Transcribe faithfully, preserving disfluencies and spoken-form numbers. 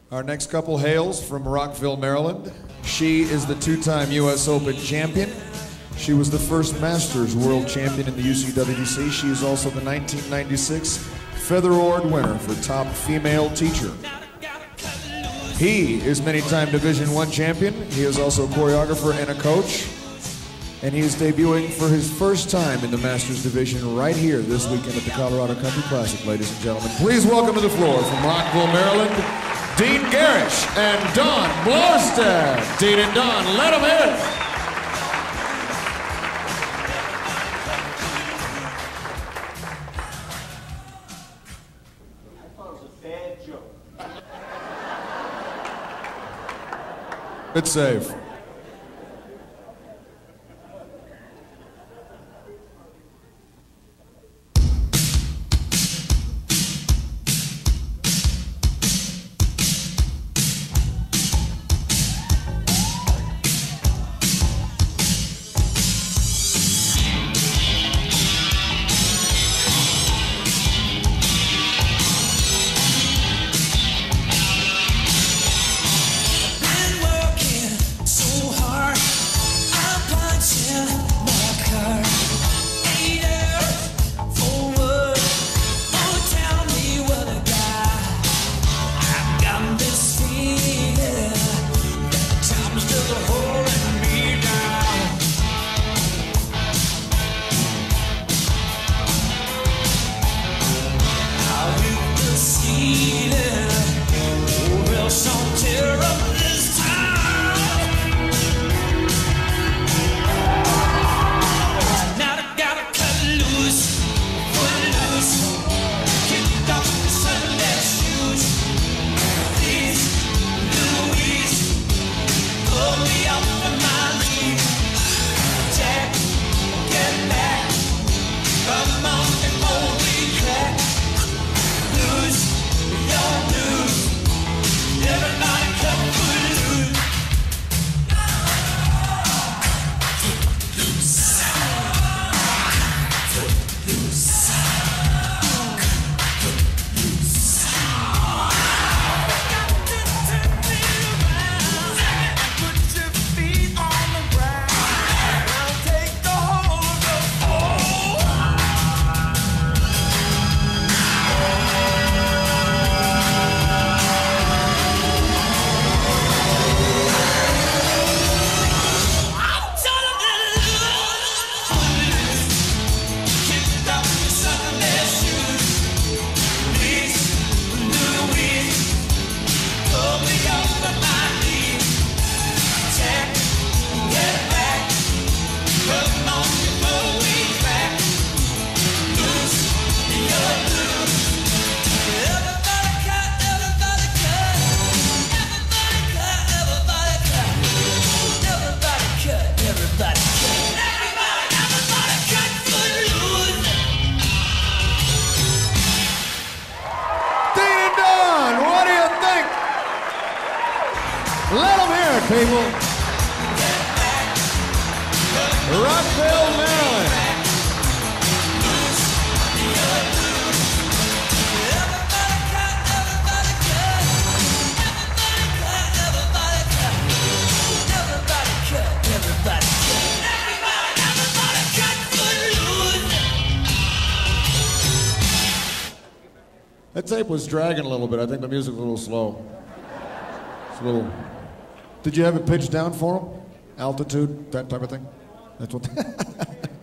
Our next couple hails from Rockville, Maryland. She is the two-time U S Open champion. She was the first Masters World Champion in the U C W C. She is also the nineteen ninety-six Feather Award winner for Top Female Teacher. He is many-time Division One champion. He is also a choreographer and a coach. And he is debuting for his first time in the Masters Division right here this weekend at the Colorado Country Classic, ladies and gentlemen. Please welcome to the floor from Rockville, Maryland, Dean Garish and Dawn Blorstad. Dean and Dawn, let them in. It's safe. Let them hear it, people. Rockville, Maryland. That tape was dragging a little bit. I think the music was a little slow. It's a little. Did you have it pitched down for them? Altitude, that type of thing? That's what.